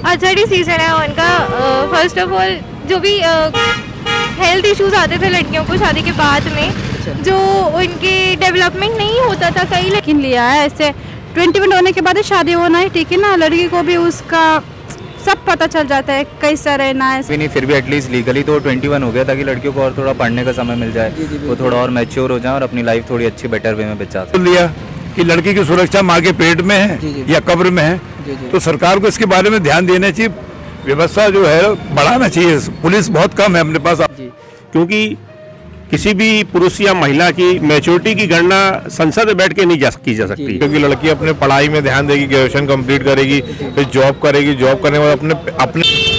अच्छा डिसीजन है उनका। फर्स्ट ऑफ ऑल जो भी हेल्थ इश्यूज आते थे लड़कियों को शादी के बाद में, जो उनके डेवलपमेंट नहीं होता था, कई लेकिन लिया है ऐसे 21 होने के बाद शादी होना है, ठीक है ना। लड़की को भी उसका सब पता चल जाता है कैसा रहना है। नहीं, फिर भी एटलीस्ट लीगली तो 21 हो गया ताकि लड़कियों को और थोड़ा पढ़ने का समय मिल जाए, वो थोड़ा और मैच्योर हो जाए और अपनी लाइफ थोड़ी अच्छी बेटर वे में बिता सके। लिया कि लड़की की सुरक्षा माँ के पेट में है या कब्र में है, तो सरकार को इसके बारे में ध्यान देना चाहिए, व्यवस्था जो है बढ़ाना चाहिए। पुलिस बहुत कम है अपने पास, क्योंकि किसी भी पुरुष या महिला की मैच्योरिटी की गणना संसद में बैठ के नहीं की जा सकती, क्योंकि लड़की अपने पढ़ाई में ध्यान देगी, ग्रेजुएशन कंप्लीट करेगी, फिर जॉब करेगी, जॉब करने के बाद अपने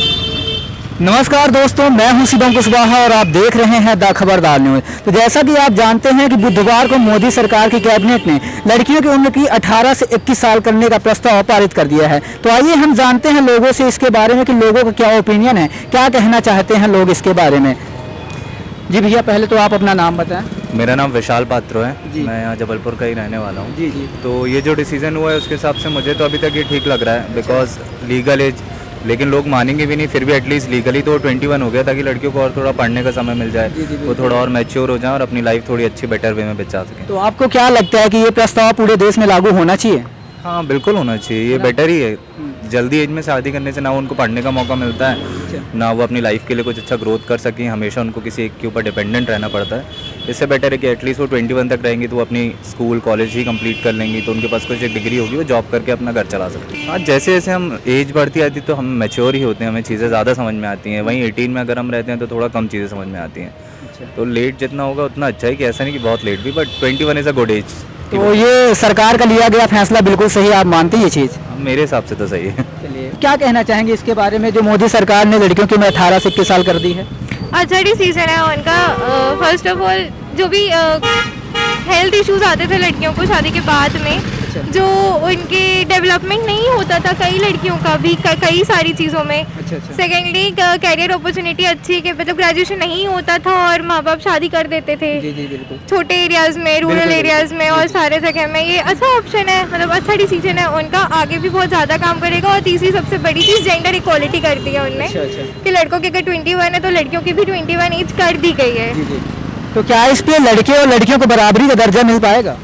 नमस्कार दोस्तों, मैं हूं शिवम कुशवाहा और आप देख रहे हैं द खबरदार न्यूज। तो जैसा कि आप जानते हैं कि बुधवार को मोदी सरकार की कैबिनेट ने लड़कियों की उम्र की 18 से 21 साल करने का प्रस्ताव पारित कर दिया है। तो आइए हम जानते हैं लोगों से इसके बारे में कि लोगों का क्या ओपिनियन है, क्या कहना चाहते हैं लोग इसके बारे में। जी भैया, पहले तो आप अपना नाम बताएं। मेरा नाम विशाल पात्रो है, मैं यहाँ जबलपुर का ही रहने वाला हूँ। जी जी। तो ये जो डिसीजन हुआ है उसके हिसाब से मुझे तो अभी तक ये ठीक लग रहा है, बिकॉज लीगल एज, लेकिन लोग मानेंगे भी नहीं, फिर भी एटलीस्ट लीगली तो 21 हो गया ताकि लड़कियों को और थोड़ा पढ़ने का समय मिल जाए, वो थोड़ा और मैच्योर हो जाए और अपनी लाइफ थोड़ी अच्छी बेटर वे में बिता सके। तो आपको क्या लगता है कि ये प्रस्ताव पूरे देश में लागू होना चाहिए? हाँ बिल्कुल होना चाहिए, ये बेटर ही है। जल्दी एज में शादी करने से ना उनको पढ़ने का मौका मिलता है, ना वो अपनी लाइफ के लिए कुछ अच्छा ग्रोथ कर सकें, हमेशा उनको किसी एक के ऊपर डिपेंडेंट रहना पड़ता है। इससे बेटर है कि एटलीस्ट वो 21 तक रहेंगी तो वो अपनी स्कूल कॉलेज ही कंप्लीट कर लेंगी, तो उनके पास कुछ एक डिग्री होगी, वो जॉब करके अपना घर चला सकती है। हाँ, जैसे जैसे हम एज बढ़ती आती तो हम मैच्योर ही होते हैं, हमें चीज़ें ज़्यादा समझ में आती हैं। वहीं 18 में अगर हम रहते हैं तो थोड़ा कम चीज़ें समझ में आती हैं। तो लेट जितना होगा उतना अच्छा है, कि ऐसा नहीं कि बहुत लेट भी, but 21 is a good age. तो ये सरकार का लिया गया फैसला बिल्कुल सही, आप मानते हैं ये चीज़? मेरे हिसाब से तो सही है। चलिए, क्या कहना चाहेंगे इसके बारे में जो मोदी सरकार ने लड़कियों की उम्र 18 से 21 साल कर दी है? अच्छा डिसीजन है उनका। फर्स्ट ऑफ ऑल जो भी हेल्थ इश्यूज आते थे लड़कियों को शादी के बाद में, जो उनके डेवलपमेंट नहीं होता था, कई लड़कियों का भी कई सारी चीज़ों में। सेकेंडली कैरियर अपॉर्चुनिटी अच्छी, कि मतलब ग्रेजुएशन नहीं होता था और माँ बाप शादी कर देते थे छोटे एरियाज़ में, रूरल एरियाज़ में और सारे जगह में। ये अच्छा ऑप्शन है, मतलब अच्छा डिसीजन है उनका, आगे भी बहुत ज़्यादा काम करेगा। और तीसरी सबसे बड़ी चीज़ जेंडर इक्वालिटी कर दी है उनने, कि लड़कों की अगर 21 है तो लड़कियों की भी 21 एज कर दी गई है। तो क्या इस पे लड़के और लड़कियों को बराबरी का दर्जा मिल पाएगा?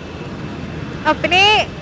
अपने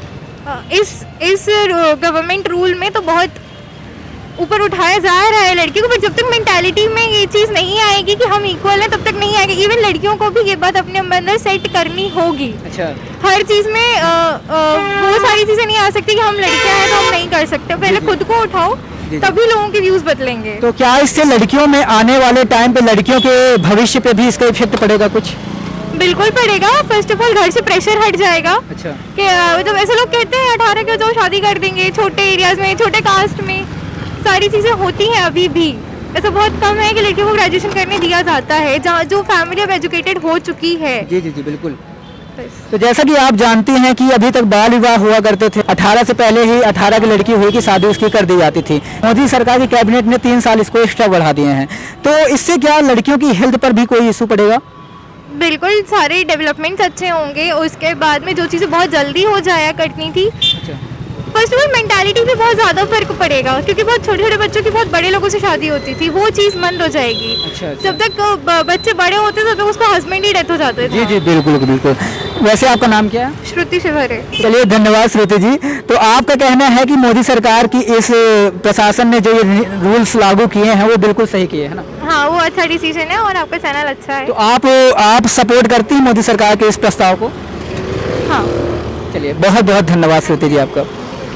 इस गवर्नमेंट रूल में तो बहुत ऊपर उठाया जा रहा है लड़की को, पर जब तक मेंटालिटी में ये चीज़ नहीं आएगी कि हम इक्वल हैं, तब तक नहीं आएगी। इवन लड़कियों को भी ये बात अपने अंदर सेट करनी होगी। अच्छा। हर चीज़ में वो सारी चीज़ें नहीं आ सकती कि हम लड़कियां हैं तो हम नहीं कर सकते। पहले खुद को उठाओ, तभी लोगों के व्यूज बदलेंगे। तो क्या इससे लड़कियों में आने वाले टाइम पे लड़कियों के भविष्य पे भी इसका इफेक्ट पड़ेगा कुछ? बिल्कुल पड़ेगा। फर्स्ट ऑफ ऑल घर से प्रेशर हट जाएगा। अच्छा। कि मतलब ऐसे लोग कहते हैं 18 के जो शादी कर देंगे, छोटे एरियाज में, छोटे कास्ट में सारी चीज़ें होती हैं। अभी भी ऐसा बहुत कम है कि लड़कियों को ग्रेजुएशन करने दिया जाता है, जहाँ जो फैमिली अब एजुकेटेड हो चुकी है। जी जी जी बिल्कुल। तो जैसा कि आप जानती हैं कि अभी तक बाल विवाह हुआ करते थे, 18 से पहले ही 18 की लड़की हुई कि शादी उसकी कर दी जाती थी। मोदी सरकार की कैबिनेट ने 3 साल इसको एक्स्ट्रा बढ़ा दिए हैं। तो इससे क्या लड़कियों की हेल्थ पर भी कोई इशू पड़ेगा? बिल्कुल, सारे डेवलपमेंट्स अच्छे होंगे। उसके बाद में जो चीज़ें बहुत जल्दी हो जाया करनी थी, फर्स्ट ऑफ ऑल मेंटालिटी पे बहुत ज़्यादा फर्क पड़ेगा, क्योंकि बहुत छोटे छोटे बच्चों की बहुत बड़े लोगों से शादी होती थी, वो चीज़ बंद हो जाएगी। अच्छा। जब तक बच्चे बड़े होते तब तक उसका हस्बैंड ही डेथ हो जाते थे। जी जी बिल्कुल बिल्कुल। वैसे आपका नाम क्या है? श्रुति शिवहरे। चलिए, धन्यवाद श्रुति जी। तो आपका कहना है कि मोदी सरकार की इस प्रशासन ने जो ये रूल्स लागू किए हैं वो बिल्कुल सही किए है ना? हाँ, वो अच्छा डिसीजन है और आपका चैनल अच्छा है। तो आप सपोर्ट करती हैं मोदी सरकार के इस प्रस्ताव को? हाँ। चलिए, बहुत बहुत धन्यवाद श्रुति जी आपका।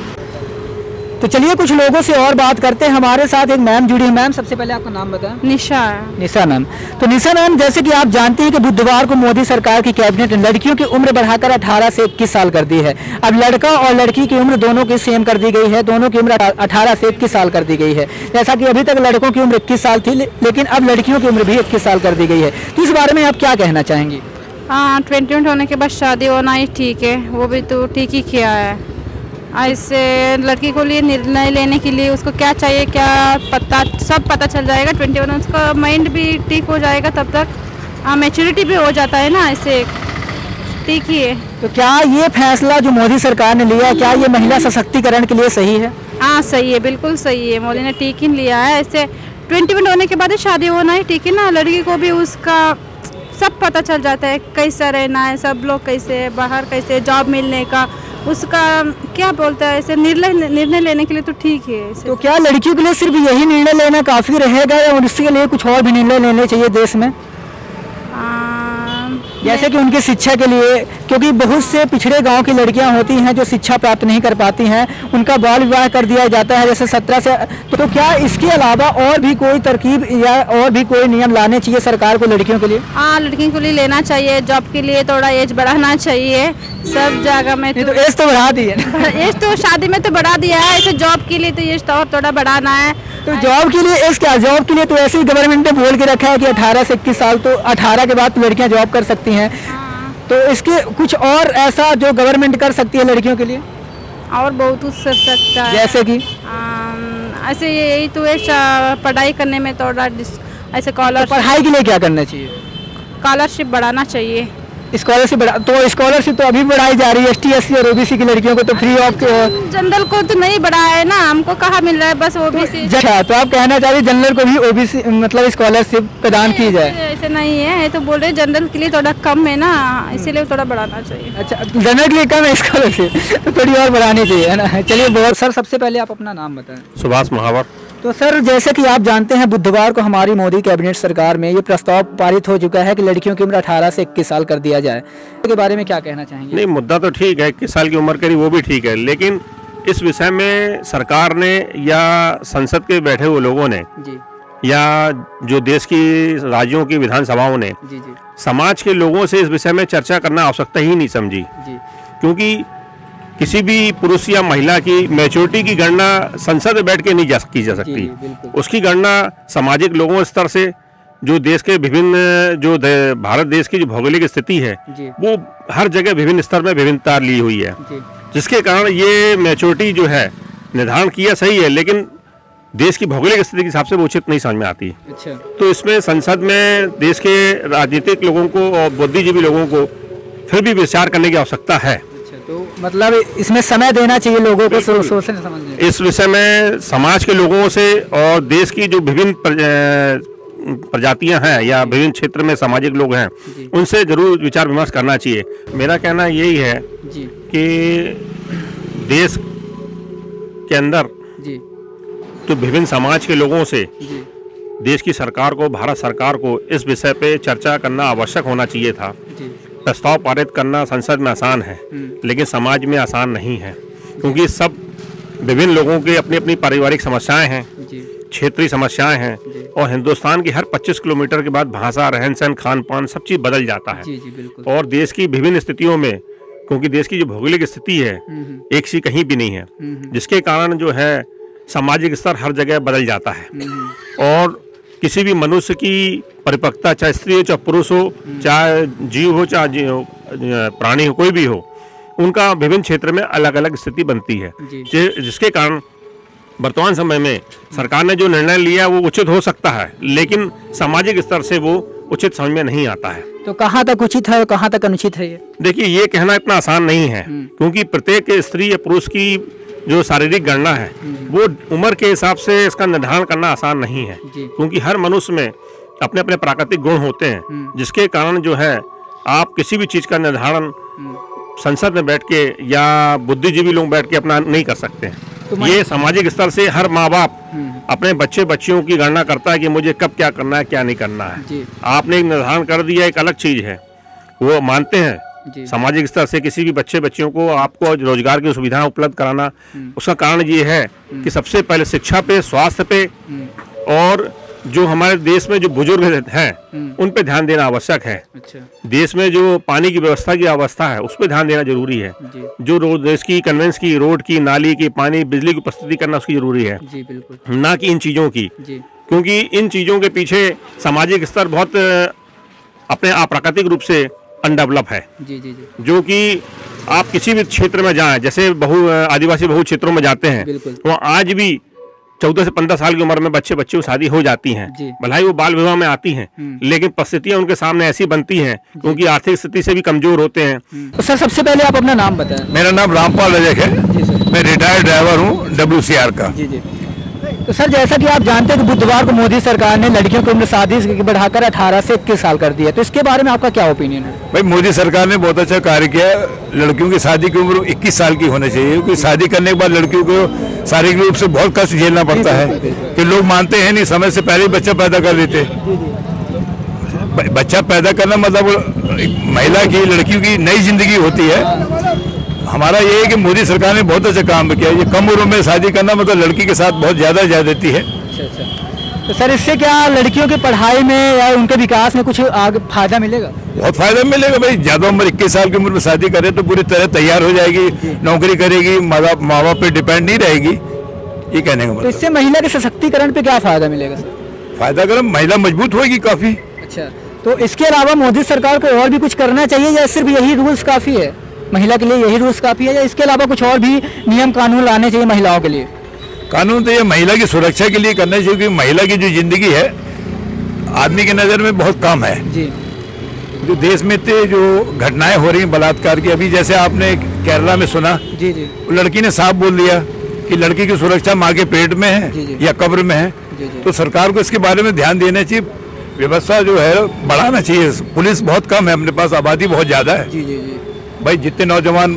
तो चलिए कुछ लोगों से और बात करते हैं। हमारे साथ एक मैम जुड़ी है। मैम, सबसे पहले आपका नाम बताएं। निशा। निशा मैम। तो निशा मैम, जैसे कि आप जानती हैं कि बुधवार को मोदी सरकार की कैबिनेट ने लड़कियों की उम्र बढ़ाकर 18 से 21 साल कर दी है। अब लड़का और लड़की की उम्र दोनों की सेम कर दी गई है, दोनों की उम्र 18 से 21 साल कर दी गई है। जैसा कि अभी तक लड़कों की उम्र 21 साल थी, लेकिन अब लड़कियों की उम्र भी 21 साल कर दी गई है। तो इस बारे में आप क्या कहना चाहेंगी? हाँ, 21 होने के बाद शादी होना ही ठीक है, वो भी तो ठीक ही किया है। इससे लड़की को लिए निर्णय लेने के लिए उसको क्या चाहिए, क्या सब पता चल जाएगा। 21 उसका माइंड भी ठीक हो जाएगा, तब तक मैच्योरिटी भी हो जाता है ना, इससे ठीक ही है। तो क्या ये फैसला जो मोदी सरकार ने लिया, क्या ये महिला सशक्तिकरण के लिए सही है? हाँ सही है, बिल्कुल सही है। मोदी ने ठीक ही लिया है। ऐसे 21 होने के बाद ही शादी होना ही ठीक है ना। लड़की को भी उसका सब पता चल जाता है, कैसा रहना है, सब लोग कैसे बाहर, कैसे जॉब मिलने का, उसका क्या बोलता है, ऐसे निर्णय लेने के लिए तो ठीक है। तो क्या लड़कियों के लिए सिर्फ यही निर्णय लेना काफ़ी रहेगा या उसके लिए कुछ और भी निर्णय लेने चाहिए देश में? जैसे कि उनकी शिक्षा के लिए, क्योंकि बहुत से पिछड़े गांव की लड़कियां होती हैं जो शिक्षा प्राप्त नहीं कर पाती हैं, उनका बाल विवाह कर दिया जाता है जैसे 17 से। तो क्या इसके अलावा और भी कोई तरकीब या और भी कोई नियम लाने चाहिए सरकार को लड़कियों के लिए? हाँ, लड़कियों के लिए लेना चाहिए। जॉब के लिए थोड़ा एज बढ़ाना चाहिए सब जगह में। तो एज तो बढ़ा दी है, एज तो शादी में तो बढ़ा दिया है, ऐसे जॉब के लिए तो एज तो और थोड़ा बढ़ाना है। तो जॉब के लिए एज क्या? जॉब के लिए तो ऐसे ही गवर्नमेंट ने बोल के रखा है कि 18 से 21 साल, तो 18 के बाद लड़कियां जॉब कर सकती हैं। तो इसके कुछ और ऐसा जो गवर्नमेंट कर सकती है लड़कियों के लिए? और बहुत कुछ कर सकता है, जैसे कि ऐसे यही तो है पढ़ाई करने में थोड़ा ऐसे स्कॉलरशिप। पढ़ाई के लिए क्या करना चाहिए? स्कॉलरशिप बढ़ाना चाहिए। स्कॉलरशिप तो स्कॉलरशिप तो अभी बढ़ाई जा रही है। ST SC और OBC की लड़कियों को तो फ्री ऑफ। जनरल को तो नहीं बढ़ाया है ना, हमको कहाँ मिल रहा है, बस OBC। अच्छा, तो आप कहना चाह रहे जनरल को भी OBC मतलब स्कॉलरशिप प्रदान की जाए? ऐसे नहीं है, तो बोल रहे जनरल के लिए थोड़ा कम है ना, इसीलिए थोड़ा बढ़ाना चाहिए। अच्छा, जनरल के लिए कम है स्कॉलरशिप, तो थोड़ी और बढ़ानी चाहिए, है ना। चलिए बहुत। सर सबसे पहले आप अपना नाम बताएं। सुभाष महावर। तो सर जैसे कि आप जानते हैं बुधवार को हमारी मोदी कैबिनेट सरकार में ये प्रस्ताव पारित हो चुका है कि लड़कियों की उम्र 18 से 21 साल कर दिया जाए। इसके बारे में क्या कहना चाहेंगे? नहीं, मुद्दा तो ठीक है, 21 साल की उम्र करी वो भी ठीक है, लेकिन इस विषय में सरकार ने या संसद के बैठे हुए लोगों ने जी या जो देश की राज्यों की विधानसभाओं ने जी समाज के लोगों से इस विषय में चर्चा करना आवश्यकता ही नहीं समझी। जी क्योंकि किसी भी पुरुष या महिला की मैच्योरिटी की गणना संसद में बैठ के नहीं की जा सकती। उसकी गणना सामाजिक लोगों स्तर से, जो देश के विभिन्न जो भारत देश की जो भौगोलिक स्थिति है वो हर जगह विभिन्न स्तर में विभिन्नता ली हुई है, जिसके कारण ये मैच्योरिटी जो है निर्धारण किया सही है, लेकिन देश की भौगोलिक स्थिति के हिसाब से वो उचित नहीं समझ में आती। अच्छा। तो इसमें संसद में देश के राजनीतिक लोगों को और बुद्धिजीवी लोगों को फिर भी विचार करने की आवश्यकता है। तो मतलब इसमें समय देना चाहिए लोगों को सोचने समझने। इस विषय में समाज के लोगों से और देश की जो विभिन्न प्रजातियां हैं या विभिन्न क्षेत्र में सामाजिक लोग हैं उनसे जरूर विचार विमर्श करना चाहिए। मेरा कहना यही है कि देश के अंदर तो विभिन्न समाज के लोगों से देश की सरकार को, भारत सरकार को इस विषय पे चर्चा करना आवश्यक होना चाहिए था। प्रस्ताव पारित करना संसद में आसान है, लेकिन समाज में आसान नहीं है, क्योंकि सब विभिन्न लोगों की अपनी अपनी पारिवारिक समस्याएं हैं, क्षेत्रीय समस्याएं हैं, और हिंदुस्तान की हर 25 किलोमीटर के बाद भाषा, रहन सहन, खान पान सब चीज़ बदल जाता है। और देश की विभिन्न स्थितियों में, क्योंकि देश की जो भौगोलिक स्थिति है एक सी कहीं भी नहीं है, जिसके कारण जो है सामाजिक स्तर हर जगह बदल जाता है। और किसी भी मनुष्य की परिपक्वता, चाहे स्त्री हो, चाहे पुरुष हो, चाहे जीव हो, चाहे प्राणी हो, कोई भी हो, उनका विभिन्न क्षेत्र में अलग अलग स्थिति बनती है, जिसके कारण वर्तमान समय में सरकार ने जो निर्णय लिया वो उचित हो सकता है, लेकिन सामाजिक स्तर से वो उचित समझ में नहीं आता है। तो कहाँ तक उचित है और कहाँ तक अनुचित है ये? देखिए, ये कहना इतना आसान नहीं है, क्योंकि प्रत्येक स्त्री या पुरुष की जो शारीरिक गणना है वो उम्र के हिसाब से इसका निर्धारण करना आसान नहीं है, क्योंकि हर मनुष्य में अपने अपने प्राकृतिक गुण होते हैं, जिसके कारण जो है आप किसी भी चीज़ का निर्धारण संसद में बैठ के या बुद्धिजीवी लोग बैठ के अपना नहीं कर सकते हैं। तो ये सामाजिक स्तर से हर माँ बाप अपने बच्चे बच्चियों की गणना करता है कि मुझे कब क्या करना है, क्या नहीं करना है। आपने एक निर्धारण कर दिया, एक अलग चीज़ है, वो मानते हैं। सामाजिक स्तर से किसी भी बच्चे बच्चियों को आपको रोजगार की सुविधाएं उपलब्ध कराना, उसका कारण ये है कि सबसे पहले शिक्षा पे, स्वास्थ्य पे, और जो हमारे देश में जो बुजुर्ग हैं उन पे ध्यान देना आवश्यक है। देश में जो पानी की व्यवस्था की अवस्था है उस पर ध्यान देना जरूरी है। जो देश की कन्वेंस की, रोड की, नाली की, पानी, बिजली की उपस्थिति करना उसकी जरूरी है, ना कि इन चीज़ों की, क्योंकि इन चीज़ों के पीछे सामाजिक स्तर बहुत अपने अप्राकृतिक रूप से अनडेवलप है। जो कि आप किसी भी क्षेत्र में जाएं, जैसे आदिवासी बहु क्षेत्रों में जाते हैं, वहाँ आज भी 14 से 15 साल की उम्र में बच्चों की शादी हो जाती हैं, भलाई वो बाल विवाह में आती हैं, लेकिन परिस्थितियां उनके सामने ऐसी बनती हैं क्योंकि आर्थिक स्थिति से भी कमजोर होते हैं। तो सर सबसे पहले आप अपना नाम बताएं। मेरा नाम रामपाल रजक है, मैं रिटायर्ड ड्राइवर हूँ WCR का। तो सर जैसा कि आप जानते हैं कि बुधवार को मोदी सरकार ने लड़कियों की उम्र शादी से बढ़ाकर 18 से 21 साल कर दी है, तो इसके बारे में आपका क्या ओपिनियन है? भाई मोदी सरकार ने बहुत अच्छा कार्य किया। लड़कियों की शादी की उम्र 21 साल की होनी चाहिए, क्योंकि शादी करने के बाद लड़कियों को शारीरिक रूप से बहुत कष्ट झेलना पड़ता है कि लोग मानते हैं नहीं, समय से पहले ही बच्चा पैदा कर लेते। बच्चा पैदा करना मतलब महिला की, लड़कियों की नई जिंदगी होती है। हमारा ये है कि मोदी सरकार ने बहुत अच्छा काम किया। ये कम उम्र में शादी करना मतलब लड़की के साथ बहुत ज्यादती है। तो सर इससे क्या लड़कियों की पढ़ाई में या उनके विकास में कुछ आगे फायदा मिलेगा? बहुत फायदा मिलेगा भाई। ज्यादा उम्र 21 साल की उम्र में शादी करे तो पूरी तरह तैयार हो जाएगी, नौकरी करेगी, माँ बाप पे डिपेंड नहीं रहेगी, ये कहने का मतलब। तो इससे महिला के सशक्तिकरण पे क्या फायदा मिलेगा सर? फायदा कर महिला मजबूत होगी काफी। अच्छा, तो इसके अलावा मोदी सरकार को और भी कुछ करना चाहिए या सिर्फ यही रूल्स काफी है? महिला के लिए यही रूल्स काफी है या इसके अलावा कुछ और भी नियम कानून लाने चाहिए महिलाओं के लिए? कानून तो ये महिला की सुरक्षा के लिए करना चाहिए, क्योंकि महिला की जो जिंदगी है आदमी की नज़र में बहुत कम है जी। जो देश में जो घटनाएं हो रही हैं बलात्कार की, अभी जैसे आपने केरला में सुना जी, लड़की ने साफ बोल दिया कि लड़की की सुरक्षा माँ के पेट में है या कब्र में है। तो सरकार को इसके बारे में ध्यान देना चाहिए, व्यवस्था जो है बढ़ाना चाहिए। पुलिस बहुत कम है अपने पास, आबादी बहुत ज्यादा है। भाई जितने नौजवान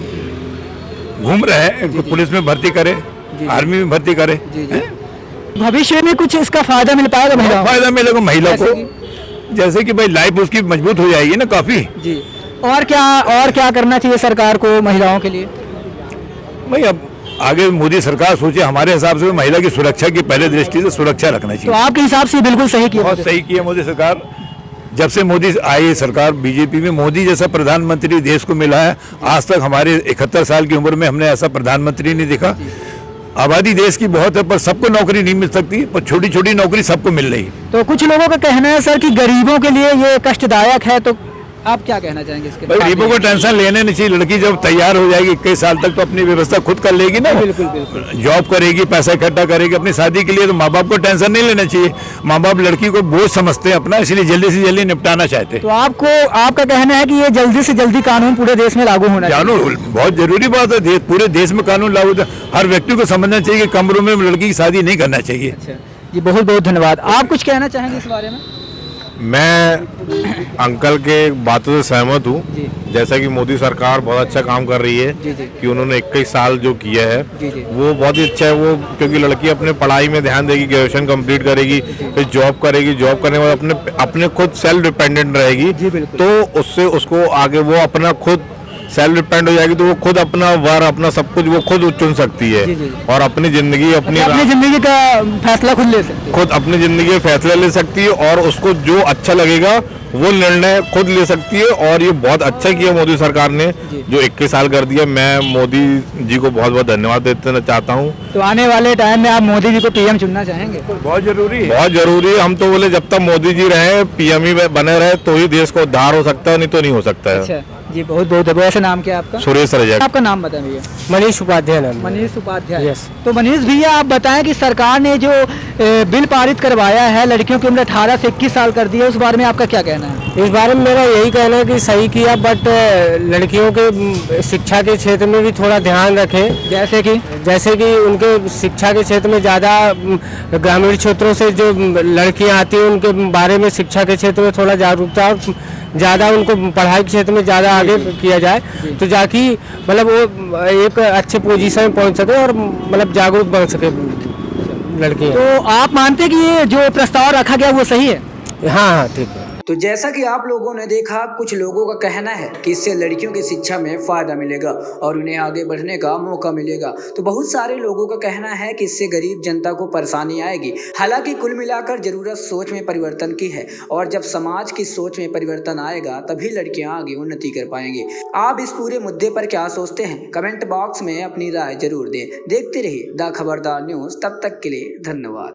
घूम रहे हैं पुलिस में भर्ती करे, आर्मी में भर्ती करे। भविष्य में कुछ इसका फायदा मिल पाएगा महिलाओं? फायदा मिलेगा महिला को, जैसे कि भाई लाइफ उसकी मजबूत हो जाएगी ना काफी जी। और क्या करना चाहिए सरकार को महिलाओं के लिए? भाई अब आगे मोदी सरकार सोचे, हमारे हिसाब से महिला की सुरक्षा की पहले दृष्टि से सुरक्षा रखना चाहिए। तो आपके हिसाब से बिल्कुल सही किया? बहुत सही किया मोदी सरकार। जब से मोदी आई सरकार बीजेपी में, मोदी जैसा प्रधानमंत्री देश को मिला है। आज तक हमारे 71 साल की उम्र में हमने ऐसा प्रधानमंत्री नहीं देखा। आबादी देश की बहुत है, पर सबको नौकरी नहीं मिल सकती, पर छोटी छोटी नौकरी सबको मिल रही। तो कुछ लोगों का कहना है सर कि गरीबों के लिए ये कष्टदायक है, तो आप क्या कहना चाहेंगे इसके? गरीबों को टेंशन लेने नहीं चाहिए। लड़की जब तैयार हो जाएगी 21 साल तक तो अपनी व्यवस्था खुद कर लेगी ना। बिल्कुल बिल्कुल। जॉब करेगी, पैसा इकट्ठा करेगी अपनी शादी के लिए, तो माँ बाप को टेंशन नहीं लेना चाहिए। माँ बाप लड़की को बोझ समझते हैं अपना, इसलिए जल्दी से जल्दी निपटाना चाहते हैं। तो आपका कहना है कि ये जल्दी से जल्दी कानून पूरे देश में लागू होना चाहिए? कानून बहुत जरूरी बात है, पूरे देश में कानून लागू। हर व्यक्ति को समझना चाहिए कि कम उम्र में लड़की की शादी नहीं करना चाहिए। अच्छा जी, बहुत बहुत धन्यवाद। आप कुछ कहना चाहेंगे इस बारे में? मैं अंकल के बातों से सहमत हूँ। जैसा कि मोदी सरकार बहुत अच्छा काम कर रही है कि उन्होंने 21 साल जो किया है वो बहुत ही अच्छा है। वो क्योंकि लड़की अपने पढ़ाई में ध्यान देगी, ग्रेजुएशन कंप्लीट करेगी, फिर जॉब करेगी, जॉब करने के बाद अपने खुद सेल्फ डिपेंडेंट रहेगी, तो उससे उसको आगे वो अपना खुद सेल्फ डिपेंड हो जाएगी, तो वो खुद अपना वर्क, अपना सब कुछ वो खुद चुन सकती है और अपनी जिंदगी अपनी जिंदगी का फैसला खुद ले सकती है, खुद अपनी जिंदगी का फैसला ले सकती है और उसको जो अच्छा लगेगा वो निर्णय खुद ले सकती है। और ये बहुत अच्छा किया मोदी सरकार ने जो 21 साल कर दिया। मैं मोदी जी को बहुत बहुत धन्यवाद देना चाहता हूँ। तो आने वाले टाइम में आप मोदी जी को पीएम चुनना चाहेंगे? बहुत जरूरी है, बहुत जरूरी है। हम तो बोले जब तक मोदी जी रहे, पीएम ही बने रहे, तो ही देश को उद्धार हो सकता है, नहीं तो नहीं हो सकता है। अच्छा जी, बहुत बहुत वैसे नाम क्या आपका? सुरेश रजक। आपका नाम बताएं भैया? मनीष उपाध्याय नाम। मनीष उपाध्याय, यस। तो मनीष भैया आप बताएं कि सरकार ने जो बिल पारित करवाया है, लड़कियों की उम्र 18 से 21 साल कर दी है, उस बारे में आपका क्या कहना है? इस बारे में मेरा यही कहना है कि सही किया, बट लड़कियों के शिक्षा के क्षेत्र में भी थोड़ा ध्यान रखें। जैसे कि उनके शिक्षा के क्षेत्र में ज़्यादा ग्रामीण क्षेत्रों से जो लड़कियां आती हैं उनके बारे में शिक्षा के क्षेत्र में थोड़ा जागरूकता ज़्यादा, उनको पढ़ाई के क्षेत्र में ज़्यादा आगे किया जाए, तो जाकि मतलब वो एक अच्छे पोजीशन में पहुंच सके और मतलब जागरूक बन सके लड़कियां। तो आप मानते हैं कि ये जो प्रस्ताव रखा गया वो सही है? हाँ, ठीक है। तो जैसा कि आप लोगों ने देखा, कुछ लोगों का कहना है कि इससे लड़कियों की शिक्षा में फ़ायदा मिलेगा और उन्हें आगे बढ़ने का मौका मिलेगा। तो बहुत सारे लोगों का कहना है कि इससे गरीब जनता को परेशानी आएगी। हालांकि कुल मिलाकर ज़रूरत सोच में परिवर्तन की है और जब समाज की सोच में परिवर्तन आएगा तभी लड़कियां आगे उन्नति कर पाएंगी। आप इस पूरे मुद्दे पर क्या सोचते हैं? कमेंट बॉक्स में अपनी राय जरूर दें। देखते रहिए द खबरदार न्यूज़। तब तक के लिए धन्यवाद।